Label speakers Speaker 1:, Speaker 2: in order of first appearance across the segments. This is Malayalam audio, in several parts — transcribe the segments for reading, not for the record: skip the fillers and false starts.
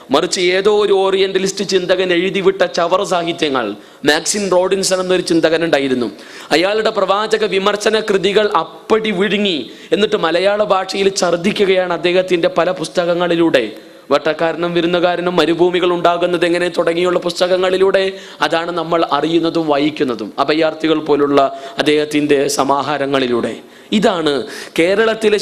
Speaker 1: മറിച്ച് ഏതോ ഒരു ഓറിയന്റലിസ്റ്റ് ചിന്തകൻ എഴുതിവിട്ട ചവർ സാഹിത്യങ്ങൾ. മാക്സിൻ റോഡിൻസൺ എന്നൊരു ചിന്തകൻ ഉണ്ടായിരുന്നു. അയാളുടെ പ്രവാചക വിമർശന കൃതികൾ അപ്പടി വിഴുങ്ങി എന്നിട്ട് മലയാള ഭാഷയിൽ ഛർദ്ദിക്കുകയാണ് അദ്ദേഹത്തിന്റെ പല പുസ്തകങ്ങളിലൂടെ. വട്ടക്കാരനും വിരുന്നുകാരനും മരുഭൂമികൾ ഉണ്ടാകുന്നത് എങ്ങനെ തുടങ്ങിയുള്ള പുസ്തകങ്ങളിലൂടെ അതാണ് നമ്മൾ അറിയുന്നതും വായിക്കുന്നതും. അഭയാർത്ഥികൾ പോലുള്ള അദ്ദേഹത്തിന്റെ സമാഹാരങ്ങളിലൂടെ. ഇതാണ് കേരളത്തിലെ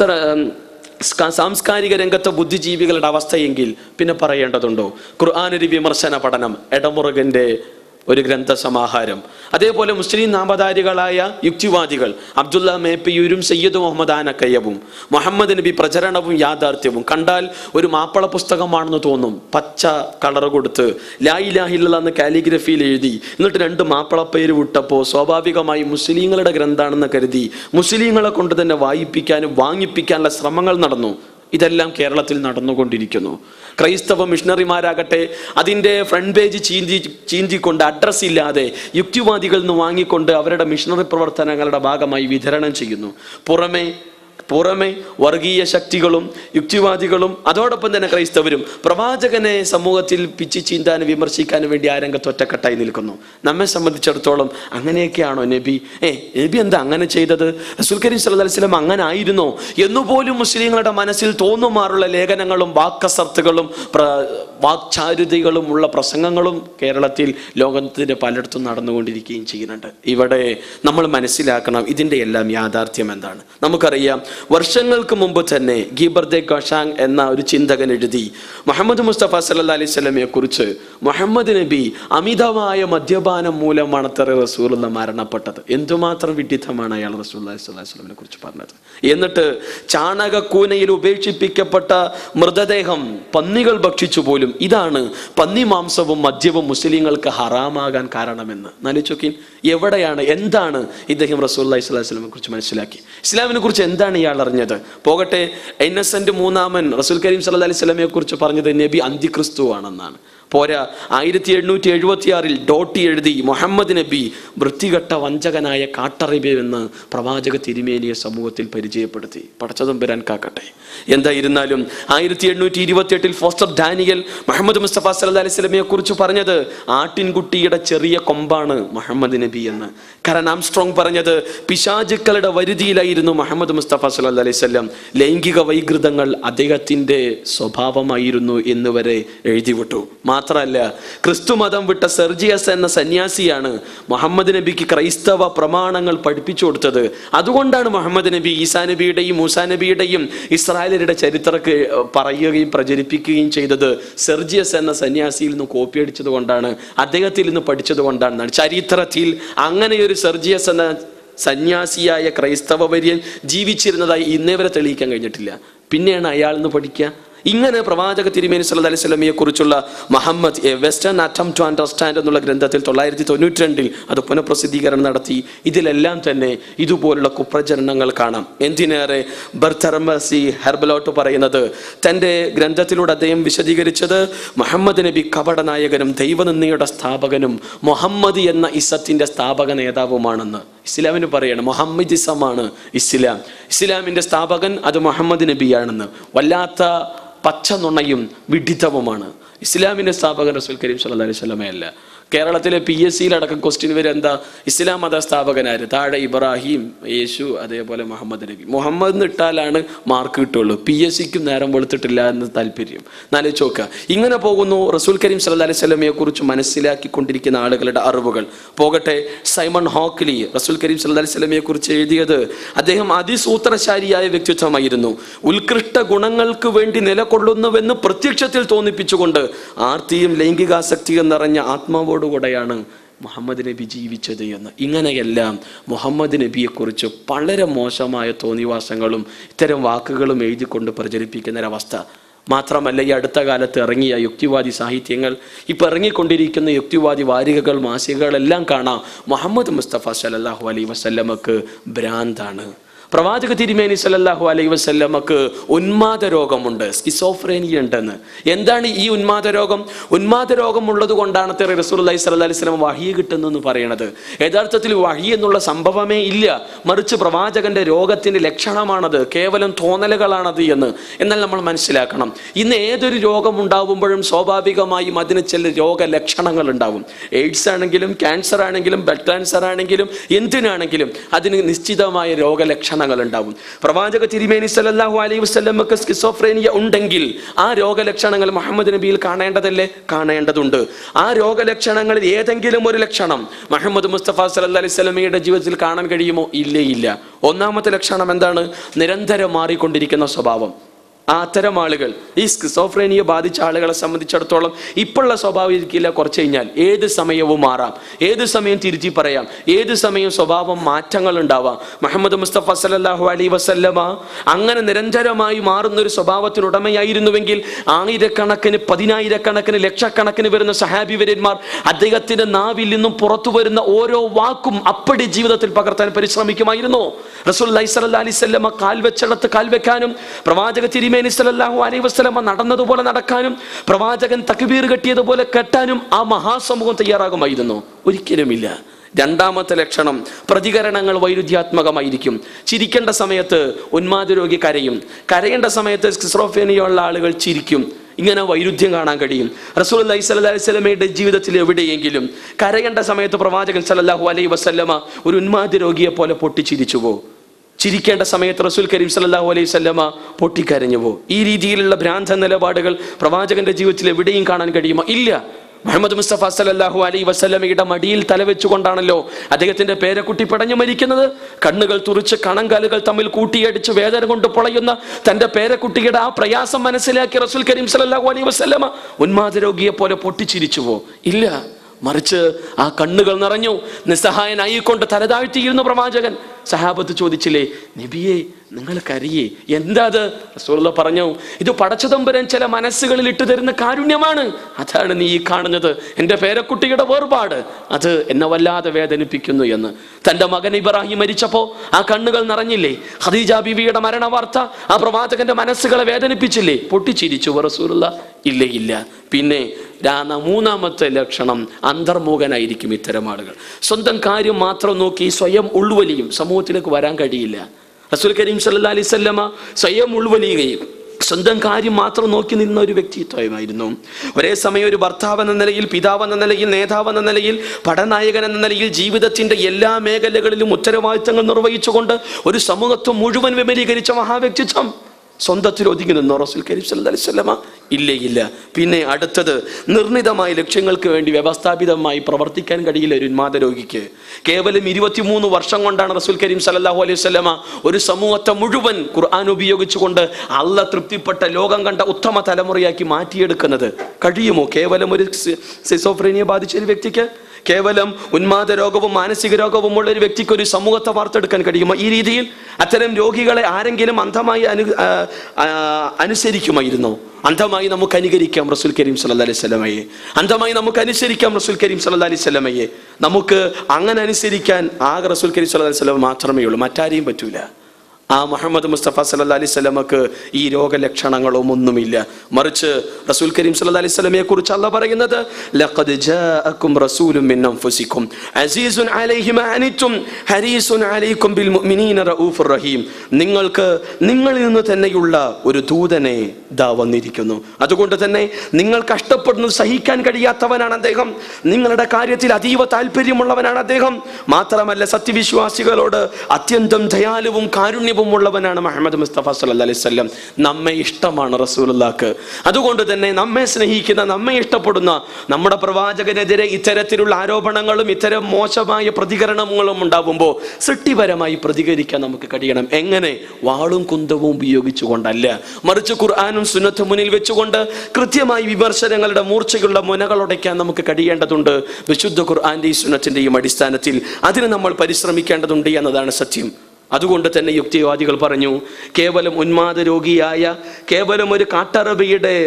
Speaker 1: സാംസ്കാരിക രംഗത്തെ ബുദ്ധിജീവികളുടെ അവസ്ഥയെങ്കിൽ പിന്നെ പറയേണ്ടതുണ്ടോ? ഖുർആനൊരു വിമർശന പഠനം, എടമുറുകന്റെ ഒരു ഗ്രന്ഥസമാഹാരം. അതേപോലെ മുസ്ലിം നാമധാരികളായ യുക്തിവാദികൾ അബ്ദുള്ള മേപ്പയൂരും സയ്യിദ് മുഹമ്മദ് ആനക്കയ്യവും മുഹമ്മദ് നബി പ്രചരണവും യാഥാർത്ഥ്യവും കണ്ടാൽ ഒരു മാപ്പള പുസ്തകമാണെന്ന് തോന്നും. പച്ച കളർ കൊടുത്ത് ലാ ഇലാഹ ഇല്ലല്ലാഹ് എന്ന് കാലിഗ്രഫിയിൽ എഴുതി എന്നിട്ട് 2 മാപ്പള പേര് വിട്ടപ്പോൾ സ്വാഭാവികമായി മുസ്ലിങ്ങളുടെ ഗ്രന്ഥാണെന്ന് കരുതി മുസ്ലിങ്ങളെ കൊണ്ട് തന്നെ വായിപ്പിക്കാനും വാങ്ങിപ്പിക്കാനുള്ള ശ്രമങ്ങൾ നടന്നു. ഇതെല്ലാം കേരളത്തിൽ നടന്നുകൊണ്ടിരിക്കുന്നു. ക്രൈസ്തവ മിഷണറിമാരാകട്ടെ അതിൻ്റെ ഫ്രണ്ട് പേജ് ചീന്തിക്കൊണ്ട് അഡ്രസ് ഇല്ലാതെ യുക്തിവാദികളിൽ നിന്ന് വാങ്ങിക്കൊണ്ട് അവരുടെ മിഷണറി പ്രവർത്തനങ്ങളുടെ ഭാഗമായി വിതരണം ചെയ്യുന്നു. പുറമെ വർഗീയ ശക്തികളും യുക്തിവാദികളും അതോടൊപ്പം തന്നെ ക്രൈസ്തവരും പ്രവാചകനെ സമൂഹത്തിൽ പിച്ചി ചീന്താനും വിമർശിക്കാനും വേണ്ടി ആ രംഗത്ത് ഒറ്റക്കെട്ടായി നിൽക്കുന്നു. നമ്മെ സംബന്ധിച്ചിടത്തോളം അങ്ങനെയൊക്കെയാണോ നബി? നബി എന്താ അങ്ങനെ ചെയ്തത്? റസൂൽ കരീം സല്ലല്ലാഹു അലൈഹി വസല്ലം അങ്ങനെ ആയിരുന്നോ എന്നുപോലും മുസ്ലിങ്ങളുടെ മനസ്സിൽ തോന്നുമാറുള്ള ലേഖനങ്ങളും വാക്കസർത്തുകളും വാക്ചാരുതകളും ഉള്ള പ്രസംഗങ്ങളും കേരളത്തിൽ ലോകത്തിന്റെ പലയിടത്തും നടന്നുകൊണ്ടിരിക്കുകയും ചെയ്യുന്നുണ്ട്. ഇവിടെ നമ്മൾ മനസ്സിലാക്കണം ഇതിൻ്റെ എല്ലാം യാഥാർത്ഥ്യം എന്താണ്. നമുക്കറിയാം, വർഷങ്ങൾക്ക് മുമ്പ് തന്നെ ഗീബർദെ ഗഷാങ് എന്ന ഒരു ചിന്തകൻ എഴുതി മുഹമ്മദ് മുസ്തഫ സല്ലല്ലാഹു അലൈഹി വസല്ലമയെ കുറിച്ച്, മുഹമ്മദ് നബി അമിതമായ മദ്യപാനം മൂലമാണ് റസൂലുള്ളാഹി മരണപ്പെട്ടത്. എന്തുമാത്രം വിഡിത്തമാണ് അയാൾ റസൂലുള്ളാഹി സ്വല്ലല്ലാഹു അലൈഹി വസല്ലമയെ കുറിച്ച് പറഞ്ഞത്. എന്നിട്ട് ചാണകക്കൂനയിൽ ഉപേക്ഷിപ്പിക്കപ്പെട്ട മൃതദേഹം പന്നികൾ ഭക്ഷിച്ചു പോലും. ഇതാണ് പന്നി മാംസവും മദ്യവും മുസ്ലിങ്ങൾക്ക് ഹറാമാകാൻ കാരണമെന്ന്. നാലിച്ചോക്കിൻ, എവിടെയാണ് എന്താണ് ഇദ്ദേഹം റസൂലുള്ളാഹി സ്വല്ലല്ലാഹു അലൈഹി വസല്ലമയെ കുറിച്ച് മനസ്സിലാക്കി? ഇസ്ലാമിനെ കുറിച്ച് എന്താണ് ഇയാൾ അറിഞ്ഞത്? പോകട്ടെ, ഇന്നസെന്റ് മൂന്നാമൻ റസൂൽ കരീം സല്ലല്ലാഹു അലൈഹി വസല്ലമയെ കുറിച്ച് പറഞ്ഞത് നബി അന്തിക്രിസ്തു ആണെന്നാണ്. പോരാ, 1776 ഡോട്ടി എഴുതി മുഹമ്മദ് നബി വൃത്തികെട്ട വഞ്ചകനായ കാട്ടറിബ് എന്ന് പ്രവാചക തിരുമേനിയെ സമൂഹത്തിൽ പരിചയപ്പെടുത്തി. പടച്ചതും വരാൻ കാക്കട്ടെ. എന്തായിരുന്നാലും 1828 ഫോസ്റ്റർ ഡാനിയൽ മുഹമ്മദ് മുസ്തഫ സല്ലല്ലാഹു അലൈഹി വസല്ലമയെ കുറിച്ച് പറഞ്ഞത് ആട്ടിൻകുട്ടിയുടെ ചെറിയ കൊമ്പാണ് മുഹമ്മദ് നബി എന്ന്. കാരണം ആംസ്ട്രോങ് പറഞ്ഞത് പിശാചുക്കളുടെ വരുതിയിലായിരുന്നു മുഹമ്മദ് മുസ്തഫ സല്ലല്ലാഹു അലൈഹി വസല്ലം. ലൈംഗിക വൈകൃതങ്ങൾ അദ്ദേഹത്തിന്റെ സ്വഭാവമായിരുന്നു എന്നുവരെ എഴുതിവിട്ടു. മാത്രമല്ല, ക്രിസ്തു മതം വിട്ട സെർജിയസ് എന്ന സന്യാസിയാണ് മുഹമ്മദ് നബിക്ക് ക്രൈസ്തവ പ്രമാണങ്ങൾ പഠിപ്പിച്ചു കൊടുത്തത്. അതുകൊണ്ടാണ് മുഹമ്മദ് നബി ഈസാ നബിയുടെയും മൂസാ നബിയുടെയും ഇസ്രായേലരുടെ ചരിത്രമൊക്കെ പറയുകയും പ്രചരിപ്പിക്കുകയും ചെയ്തത് സെർജിയസ് എന്ന സന്യാസിയിൽ നിന്ന് കോപ്പി അടിച്ചത് കൊണ്ടാണ്, അദ്ദേഹത്തിൽ നിന്ന് പഠിച്ചത് കൊണ്ടാണ്. ചരിത്രത്തിൽ അങ്ങനെയൊരു സെർജിയസ് എന്ന സന്യാസിയായ ക്രൈസ്തവ വര്യൻ ജീവിച്ചിരുന്നതായി ഇന്നേ വരെ തെളിയിക്കാൻ കഴിഞ്ഞിട്ടില്ല. പിന്നെയാണ് അയാൾ നിന്ന് പഠിക്കുക. ഇങ്ങനെ പ്രവാചക തിരുമേനി സല്ലല്ലാഹു അലൈഹി വസല്ലമയെ കുറിച്ചുള്ള Muhammad a western attempt to understand എന്നുള്ള ഗ്രന്ഥത്തിൽ 1992 അത് പുനഃപ്രസിദ്ധീകരണം നടത്തി. ഇതിലെല്ലാം തന്നെ ഇതുപോലുള്ള കുപ്രചരണങ്ങൾ കാണാം. എന്തിനേറെ, ബർത്തർമസി ഹെർബലോട്ട് പറയുന്നത് തൻ്റെ ഗ്രന്ഥത്തിലൂടെ അദ്ദേഹം വിശദീകരിച്ചത് മുഹമ്മദ് നബി കപടനായകനും ദൈവനിന്ദയുടെ സ്ഥാപകനും മുഹമ്മദ് എന്ന ഇസത്തിന്റെ സ്ഥാപക നേതാവുമാണെന്ന്. ഇസ്ലാമിന് പറയണം മുഹമ്മദിസമാണ് ഇസ്ലാം. ഇസ്ലാമിന്റെ സ്ഥാപകൻ അത് മുഹമ്മദ് നബിയാണെന്ന്. വല്ലാത്ത പച്ച നുണയും വിഡിത്തവുമാണ്. ഇസ്ലാമിന്റെ സ്ഥാപകൻ റസൂൽ കരീം സല്ലല്ലാഹു അലൈഹി വസല്ലമയല്ല. കേരളത്തിലെ PSCയിലടക്കം ക്വസ്റ്റ്യൻ വരെ എന്താ, ഇസ്ലാം മത സ്ഥാപകനാര്? താഴെ ഇബ്രാഹിം, യേശു, അതേപോലെ മുഹമ്മദ് നബി. മുഹമ്മദ് എന്ന് ഇട്ടാലാണ് മാർക്ക് കിട്ടുള്ളൂ. PSCക്കും നേരം വെളുത്തിട്ടില്ല എന്ന് താല്പര്യം. നാലോചിച്ച് ഇങ്ങനെ പോകുന്നു റസൂൽ കരീം സല്ലല്ലാഹു അലൈഹി വസല്ലമയെ കുറിച്ച് മനസ്സിലാക്കിക്കൊണ്ടിരിക്കുന്ന ആളുകളുടെ അറിവുകൾ. പോകട്ടെ, സൈമൺ ഹോക്ലി റസൂൽ കരീം സല്ലല്ലാഹു അലൈഹി വസല്ലമയെ കുറിച്ച് എഴുതിയത് അദ്ദേഹം അതിസൂത്രശാലിയായ വ്യക്തിത്വമായിരുന്നു. ഉത്കൃഷ്ട ഗുണങ്ങൾക്ക് വേണ്ടി നിലകൊള്ളുന്നുവെന്ന് പ്രത്യക്ഷത്തിൽ തോന്നിപ്പിച്ചുകൊണ്ട് ആർത്തിയും ലൈംഗികാസക്തിയും നിറഞ്ഞ ആത്മാവോട് കൂടെയാണ് മുഹമ്മദ് നബി ജീവിച്ചത് എന്ന്. ഇങ്ങനെയെല്ലാം മുഹമ്മദ് നബിയെക്കുറിച്ച് വളരെ മോശമായ തോന്നിവാസങ്ങളും ഇത്തരം വാക്കുകളും എഴുതിക്കൊണ്ട് പ്രചരിപ്പിക്കുന്ന ഒരവസ്ഥ. മാത്രമല്ല, ഈ അടുത്ത കാലത്ത് ഇറങ്ങിയ യുക്തിവാദി സാഹിത്യങ്ങൾ, ഇപ്പം ഇറങ്ങിക്കൊണ്ടിരിക്കുന്ന യുക്തിവാദി വാരികകൾ, മാസികകളെല്ലാം കാണാം മുഹമ്മദ് മുസ്തഫ സല്ലല്ലാഹു അലൈഹി വസല്ലമക്ക് ഭ്രാന്താണ്. പ്രവാചക തിരുമേനി സല്ലല്ലാഹു അലൈഹി വസല്ലമക്ക് ഉന്മാദ രോഗമുണ്ട്, സ്കിസോഫ്രേനിയ ഉണ്ടെന്ന്. എന്താണ് ഈ ഉന്മാദ രോഗം? ഉന്മാദ രോഗം ഉള്ളത് കൊണ്ടാണ് റസൂലുള്ളാഹി സ്വല്ലല്ലാഹി അലൈഹി വസല്ലം വഹി കിട്ടുന്നെന്ന് പറയുന്നത്. യഥാർത്ഥത്തിൽ വഹി എന്നുള്ള സംഭവമേ ഇല്ല, മറിച്ച് പ്രവാചകന്റെ രോഗത്തിന്റെ ലക്ഷണമാണത്, കേവലം തോന്നലുകളാണത് എന്ന്. എന്നാൽ നമ്മൾ മനസ്സിലാക്കണം, ഇന്ന് ഏതൊരു രോഗം ഉണ്ടാവുമ്പോഴും സ്വാഭാവികമായും അതിന് ചില രോഗലക്ഷണങ്ങൾ ഉണ്ടാവും. എയ്ഡ്സ് ആണെങ്കിലും ക്യാൻസർ ആണെങ്കിലും ബ്ലഡ് ക്യാൻസർ ആണെങ്കിലും എന്തിനാണെങ്കിലും അതിന് നിശ്ചിതമായ രോഗലക്ഷണങ്ങൾ ഉണ്ടാവും. പ്രവാചക തിരുമേനി സല്ലല്ലാഹു അലൈഹി വസല്ലമക്ക് സ്കിസോഫ്രേനിയ ഉണ്ടെങ്കിൽ ആ രോഗലക്ഷണങ്ങൾ മുഹമ്മദ് നബിയിൽ കാണേണ്ടതല്ലേ? കാണേണ്ടതുണ്ട്. ആ രോഗലക്ഷണങ്ങളിൽ ഏതെങ്കിലും ഒരു ലക്ഷണം മുഹമ്മദ് മുസ്തഫ സല്ലല്ലാഹു അലൈഹി വസല്ലമയുടെ ജീവിതത്തിൽ കാണാൻ കഴിയുമോ? ഇല്ലേ, ഇല്ല. ഒന്നാമത്തെ ലക്ഷണം എന്താണ്? നിരന്തരം മാറിക്കൊണ്ടിരിക്കുന്ന സ്വഭാവം. അത്തരം ആളുകൾ, ഈ സ്കിസോഫ്രേനിയ ബാധിച്ച ആളുകളെ സംബന്ധിച്ചിടത്തോളം ഇപ്പോഴുള്ള സ്വഭാവം ഇരിക്കില്ല, കുറച്ച് കഴിഞ്ഞാൽ ഏത് സമയവും മാറാം, ഏത് സമയം തിരുത്തി പറയാം, ഏത് സമയം സ്വഭാവം മാറ്റങ്ങൾ ഉണ്ടാവാം. മുഹമ്മദ് മുസ്തഫ സല്ലല്ലാഹു അലൈഹി വസല്ലമ അങ്ങനെ നിരന്തരമായി മാറുന്ന ഒരു സ്വഭാവത്തിനുടമയായിരുന്നുവെങ്കിൽ ആയിരക്കണക്കിന്, പതിനായിരക്കണക്കിന്, ലക്ഷക്കണക്കിന് വരുന്ന സഹാബിവര്യന്മാർ അദ്ദേഹത്തിന്റെ നാവിൽ നിന്നും പുറത്തു വരുന്ന ഓരോ വാക്കും അപ്പടി ജീവിതത്തിൽ പകർത്താൻ പരിശ്രമിക്കുമായിരുന്നു. റസൂലുള്ളാഹി സ്വല്ലല്ലാഹു അലൈഹി വസല്ലമ കാൽ വെച്ചിടത്ത് കാൽ വെക്കാനും, പ്രവാചക തിരുമേനി സല്ലല്ലാഹു അലൈഹി വസല്ലമ നടന്നതുപോലെ നടക്കാനും, പ്രവാചകൻ തക്ബീർ കെട്ടിയതുപോലെ കെട്ടാനും ആ മഹാസമൂഹം തയ്യാറാകുമായിരുന്നു? ഒരിക്കലുമില്ല. രണ്ടാമത്തെ ലക്ഷണം, പ്രതികരണങ്ങൾ വൈരുദ്ധ്യാത്മകമായിരിക്കും. ചിരിക്കേണ്ട സമയത്ത് ഉന്മാദ രോഗി കരയും, കരയേണ്ട സമയത്ത് സ്കിസോഫ്രേനിയുള്ള ആളുകൾ ചിരിക്കും. ഇങ്ങനെ വൈരുദ്ധ്യം കാണാൻ കഴിയും. റസൂലുള്ളാഹി സ്വല്ലല്ലാഹു അലൈഹി വസല്ലമയുടെ ജീവിതത്തിൽ എവിടെയെങ്കിലും കരയേണ്ട സമയത്ത് പ്രവാചകൻ സല്ലല്ലാഹു അലൈഹി വസല്ലമ ഒരു ഉന്മാദ രോഗിയെ പോലെ പൊട്ടിച്ചിരിച്ചുവോ? ചിരിക്കേണ്ട സമയത്ത് റസൂൽ കരീം സല്ലല്ലാഹു അലൈഹി വസല്ലമ പൊട്ടിക്കരഞ്ഞുവോ? ഈ രീതിയിലുള്ള ഭ്രാന്ത നിലപാടുകൾ പ്രവാചകന്റെ ജീവിതത്തിൽ എവിടെയും കാണാൻ കഴിയുമോ? ഇല്ല. മുഹമ്മദ് മുസ്തഫ സല്ലല്ലാഹു അലൈഹി വസല്ലമയുടെ മടിയിൽ തലവെച്ചുകൊണ്ടാണല്ലോ അദ്ദേഹത്തിന്റെ പേരക്കുട്ടി പിടഞ്ഞു മരിക്കുന്നത്. കണ്ണുകൾ തുറിച്ച് കണങ്കാലുകൾ തമ്മിൽ കൂട്ടിയടിച്ച് വേദന കൊണ്ട് പൊളയുന്ന തന്റെ പേരക്കുട്ടിയുടെ ആ പ്രയാസം മനസ്സിലാക്കി റസൂൽ കരീം സല്ലല്ലാഹു അലൈഹി വസല്ലമ ഉന്മാദ രോഗിയെ പോലെ പൊട്ടിച്ചിരിച്ചുവോ? ഇല്ല. മറിച്ച് ആ കണ്ണുകൾ നിറഞ്ഞു, നിസ്സഹായനായിക്കൊണ്ട് തലതാഴ്ത്തിയിരുന്ന പ്രവാചകൻ. സഹാബത്ത് ചോദിച്ചില്ലേ, നബിയെ നിങ്ങൾ കരയേ, എന്താ അത്? റസൂലുള്ളാഹി പറഞ്ഞു, ഇത് പടച്ചതമ്പുരാൻ ചില മനസ്സുകളിൽ ഇട്ടു തരുന്ന കാരുണ്യമാണ്. അതാണ് നീ കാണുന്നത്, എൻ്റെ പേരക്കുട്ടിയുടെ വേർപാട്, അത് എന്നെ വല്ലാതെ വേദനിപ്പിക്കുന്നു എന്ന്. തൻ്റെ മകൻ ഇബ്രാഹിം മരിച്ചപ്പോ ആ കണ്ണുകൾ നിറഞ്ഞില്ലേ? ഖദീജ ബീവിയുടെ മരണ വാർത്ത ആ പ്രവാചകന്റെ മനസ്സുകളെ വേദനിപ്പിച്ചില്ലേ? പൊട്ടിച്ചിരിച്ചു റസൂലുള്ളാഹി? ഇല്ലേ, ഇല്ല. പിന്നെ മൂന്നാമത്തെ ലക്ഷണം, അന്തർമുഖനായിരിക്കും ഇത്തരം ആളുകൾ. സ്വന്തം കാര്യം മാത്രം നോക്കി സ്വയം ഉൾവലിയും, സമൂഹത്തിലേക്ക് വരാൻ കഴിയില്ല. റസൂൽ കരീം സല്ലല്ലാഹു അലൈഹി വസല്ലമ സ്വയം ഉൾവലിയുകയും സ്വന്തം കാര്യം മാത്രം നോക്കി നിന്ന ഒരു വ്യക്തിത്വമായിരുന്നു. ഒരേ സമയം ഒരു ഭർത്താവ് എന്ന നിലയിൽ, പിതാവ് എന്ന നിലയിൽ, നേതാവ് എന്ന നിലയിൽ, പടനായകൻ എന്ന നിലയിൽ ജീവിതത്തിന്റെ എല്ലാ മേഖലകളിലും ഉത്തരവാദിത്തങ്ങൾ നിർവഹിച്ചുകൊണ്ട് ഒരു സമൂഹത്വം മുഴുവൻ വിപുലീകരിച്ച മഹാവ്യക്തിത്വം. സ്വന്തത്തിൽ ഒതുങ്ങി നിന്നോ റസൂൽ കരീം സല്ലല്ലാഹു അലൈഹി വസല്ലമ? ഇല്ലേ, ഇല്ല. പിന്നെ അടുത്തത്, നിർണിതമായ ലക്ഷ്യങ്ങൾക്ക് വേണ്ടി വ്യവസ്ഥാപിതമായി പ്രവർത്തിക്കാൻ കഴിയില്ല ഒരു ഉന്മാദ രോഗിക്ക്. കേവലം 23 വർഷം കൊണ്ടാണ് റസൂൽ കരീം സല്ലല്ലാഹു അലൈഹി വസല്ലമ ഒരു സമൂഹത്തെ മുഴുവൻ ഖുർആൻ ഉപയോഗിച്ചുകൊണ്ട് അല്ലാഹ് തൃപ്തിപ്പെട്ട ലോകം കണ്ട ഉത്തമ തലമുറയാക്കി മാറ്റിയെടുക്കുന്നത്. കഴിയുമോ കേവലം ഒരു സ്കിസോഫ്രേനിയ ബാധിച്ച ഒരു വ്യക്തിക്ക്? കേവലം ഉന്മാദ രോഗവും മാനസിക രോഗവും ഉള്ള ഒരു വ്യക്തിക്ക് ഒരു സമൂഹത്തെ വാർത്തെടുക്കാൻ കഴിയുമോ ഈ രീതിയിൽ? അത്തരം രോഗികളെ ആരെങ്കിലും അന്ധമായി അനുസരിക്കുമായിരുന്നോ? അന്ധമായി നമുക്ക് അനുകരിക്കാം റസൂൽ കരീം സല്ലല്ലാഹു അലൈഹി വസല്ലമയെ. അന്ധമായി നമുക്ക് അനുസരിക്കാം റസൂൽ കരീം സല്ലല്ലാഹു അലൈഹി വസല്ലമയെ. നമുക്ക് അങ്ങനെ അനുസരിക്കാൻ ആകെ റസൂൽ കരീം സല്ലല്ലാഹു അലൈഹി വസല്ലമ മാത്രമേ ഉള്ളൂ, മറ്റാരെയും പറ്റൂല. ആ മുഹമ്മദ് മുസ്തഫ സല്ലല്ലാഹു അലൈഹി വസല്ലമക്ക് ഈ രോഗലക്ഷണങ്ങളും ഒന്നുമില്ല. മറിച്ച് റസൂൽ കരീം സല്ലല്ലാഹു അലൈഹി വസല്ലമയെ കുറിച്ച് അല്ലാഹ് പറയുന്നത്, ലഖദ് ജാഅകും റസൂലുൻ മിൻ അൻഫുസികും അസീസുൻ അലൈഹി മാ അനിതും ഹരീസുൻ അലൈക്കും ബിൽ മുഅ്മിനീന റഊഫുർ റഹീം. നിങ്ങൾക്ക് നിങ്ങളിൽ നിന്ന് തന്നെയുള്ള ഒരു ദൂതനെ ദാ വന്നിരിക്കുന്നു. അതുകൊണ്ട് തന്നെ നിങ്ങൾ കഷ്ടപ്പെടുന്നത് സഹിക്കാൻ കഴിയാത്തവനാണ് അദ്ദേഹം. നിങ്ങളുടെ കാര്യത്തിൽ അതീവ താല്പര്യമുള്ളവനാണ് അദ്ദേഹം. മാത്രമല്ല സത്യവിശ്വാസികളോട് അത്യന്തം ദയാലുവും കാരുണ്യവും ഉള്ളവനാണ് മുഹമ്മദ് മുസ്തഫ സല്ലല്ലാഹു അലൈഹി വസല്ലം. നമ്മെ ഇഷ്ടമാണ് റസൂലുള്ളാഹിക്ക്. അതുകൊണ്ട് തന്നെ നമ്മെ സ്നേഹിക്കുന്ന, നമ്മെ ഇഷ്ടപ്പെടുന്ന നമ്മുടെ പ്രവാചകനെതിരെ ഇത്തരത്തിലുള്ള ആരോപണങ്ങളും ഇത്തരം മോശമായ പ്രതികരണങ്ങളും ഉണ്ടാവുമ്പോൾ സൃഷ്ടിപരമായി പ്രതികരിക്കാൻ നമുക്ക് കഴിയണം. എങ്ങനെ? വാളും കുന്തവും ഉപയോഗിച്ചുകൊണ്ടല്ല, മറിച്ച് ഖുർആനും സുന്നത്തും മുന്നിൽ വെച്ചുകൊണ്ട് കൃത്യമായി വിമർശനങ്ങളുടെ മൂർച്ചയുള്ള മുനകളുടയ്ക്കാൻ നമുക്ക് കഴിയേണ്ടതുണ്ട്. വിശുദ്ധ ഖുർആന്റെയും സുന്നത്തിന്റെയും അടിസ്ഥാനത്തിൽ അതിന് നമ്മൾ പരിശ്രമിക്കേണ്ടതുണ്ട് എന്നതാണ് സത്യം. അതുകൊണ്ട് തന്നെ യുക്തിവാദികൾ പറഞ്ഞു, കേവലം ഉന്മാദ രോഗിയായ, കേവലം ഒരു കാട്ടറബിയുടെ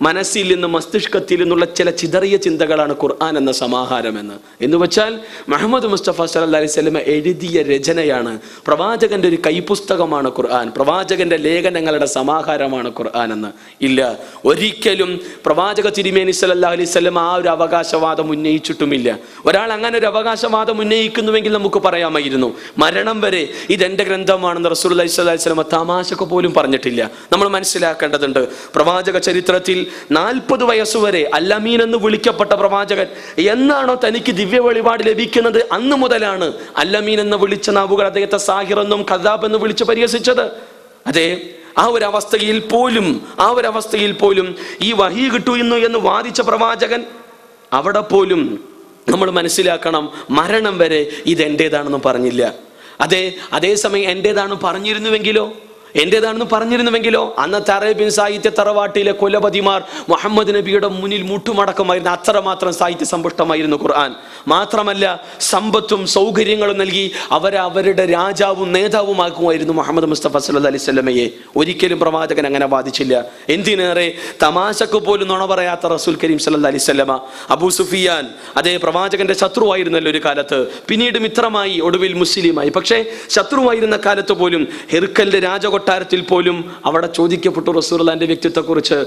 Speaker 1: മനസ്സിൽ നിന്ന് മസ്തിഷ്കത്തിൽ നിന്നുള്ള ചില ചിതറിയ ചിന്തകളാണ് ഖുർആൻ എന്ന സമാഹാരം എന്ന് വെച്ചാൽ മുഹമ്മദ് മുസ്തഫ സല്ലല്ലാഹു അലൈഹി വസല്ലം എഴുതിയ രചനയാണ്. പ്രവാചകന്റെ ഒരു കൈപുസ്തകമാണ് ഖുർആൻ, പ്രവാചകന്റെ ലേഖനങ്ങളുടെ സമാഹാരമാണ് ഖുർആൻ എന്ന് ഇല്ല. ഒരിക്കലും പ്രവാചക തിരുമേനി സല്ലല്ലാഹു അലൈഹി വസല്ലം ആ ഒരു അവകാശവാദം ഉന്നയിച്ചിട്ടുമില്ല. ഒരാൾ അങ്ങനെ ഒരു അവകാശവാദം ഉന്നയിക്കുന്നുവെങ്കിൽ നമുക്ക് പറയാമായിരുന്നു, മരണം വരെ ഇതെന്റെ ഗ്രന്ഥമാണെന്ന് റസൂലുള്ളാഹി സ്വല്ലല്ലാഹു അലൈഹി വസല്ലം തമാശക്ക് പോലും പറഞ്ഞിട്ടില്ല. നമ്മൾ മനസ്സിലാക്കേണ്ടതുണ്ട്, പ്രവാചക ചരിത്രത്തിൽ 40 വയസ്സുവരെ അൽ-അമീൻ എന്ന് വിളിക്കപ്പെട്ട പ്രവാചകൻ എന്നാണോ തനിക്ക് ദിവ്യ വെളിപാട് ലഭിക്കുന്നത് അന്ന് മുതലാണ് അൽ-അമീൻ എന്ന് വിളിച്ച നാവുകൾ അദ്ദേഹത്തെ സാഹിർ എന്നും കദാബ് എന്ന് വിളിച്ച് പരിഹസിച്ചത്. അതെ, ആ ഒരു അവസ്ഥയിൽ പോലും ഈ വഹി കിട്ടുന്നു എന്ന് വാദിച്ച പ്രവാചകൻ അവിടെ പോലും നമ്മൾ മനസ്സിലാക്കണം, മരണം വരെ ഇതെന്റേതാണെന്ന് പറഞ്ഞില്ല. അതേസമയം എന്റേതാണെന്ന് പറഞ്ഞിരുന്നുവെങ്കിലോ അന്നത്തെ അറേബ്യൻ സാഹിത്യ തറവാട്ടിലെ കൊലപതിമാർ മുഹമ്മദ് നബിയുടെ മുന്നിൽ മുട്ടുമടക്കമായിരുന്നു. അത്രമാത്രം സാഹിത്യ സമ്പുഷ്ടമായിരുന്നു ഖുർആൻ. മാത്രമല്ല സമ്പത്തും സൗകര്യങ്ങളും നൽകി അവരുടെ രാജാവും നേതാവുമാക്കുമായിരുന്നു മുഹമ്മദ് മുസ്തഫ സല്ലല്ലാഹു അലൈഹി വസല്ലമയെ. ഒരിക്കലും പ്രവാചകൻ അങ്ങനെ വാദിച്ചില്ല. എന്തിനേറെ തമാശക്ക് പോലും നുണ പറയാത്ത റസൂൽ കരീം സല്ലല്ലാഹു അലൈഹി വസല്ലമ അബൂ സുഫിയാൻ അതേ പ്രവാചകന്റെ ശത്രുവായിരുന്നല്ലോ ഒരു കാലത്ത്, പിന്നീട് മിത്രമായി, ഒടുവിൽ മുസ്ലിമായി. പക്ഷേ ശത്രുവായിരുന്ന കാലത്ത് പോലും ഹിർക്കലിന്റെ രാജകൊട്ടാരത്തിൽ പോലും അവിടെ ചോദിക്കപ്പെട്ടു റസൂലുള്ളാഹിന്റെ വ്യക്തിത്വത്തെക്കുറിച്ച്.